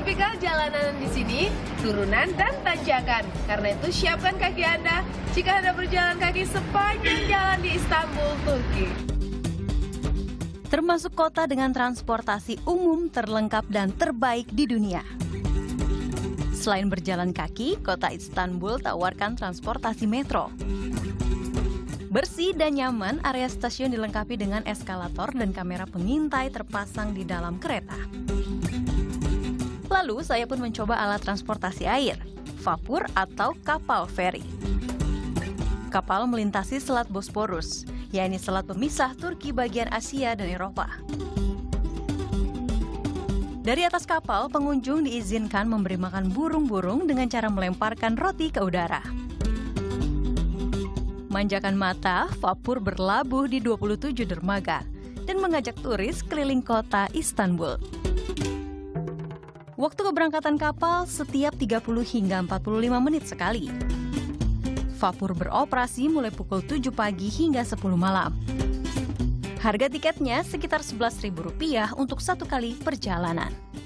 Tipikal jalanan di sini, turunan dan tanjakan. Karena itu siapkan kaki Anda jika Anda berjalan kaki sepanjang jalan di Istanbul, Turki. Termasuk kota dengan transportasi umum terlengkap dan terbaik di dunia. Selain berjalan kaki, kota Istanbul tawarkan transportasi metro. Bersih dan nyaman, area stasiun dilengkapi dengan eskalator dan kamera pengintai terpasang di dalam kereta. Lalu saya pun mencoba alat transportasi air, vapur atau kapal feri. Kapal melintasi Selat Bosporus, yakni selat pemisah Turki bagian Asia dan Eropa. Dari atas kapal, pengunjung diizinkan memberi makan burung-burung dengan cara melemparkan roti ke udara. Manjakan mata, vapur berlabuh di 27 dermaga dan mengajak turis keliling kota Istanbul. Waktu keberangkatan kapal setiap 30 hingga 45 menit sekali. Vapur beroperasi mulai pukul 7 pagi hingga 10 malam. Harga tiketnya sekitar Rp11.000 untuk satu kali perjalanan.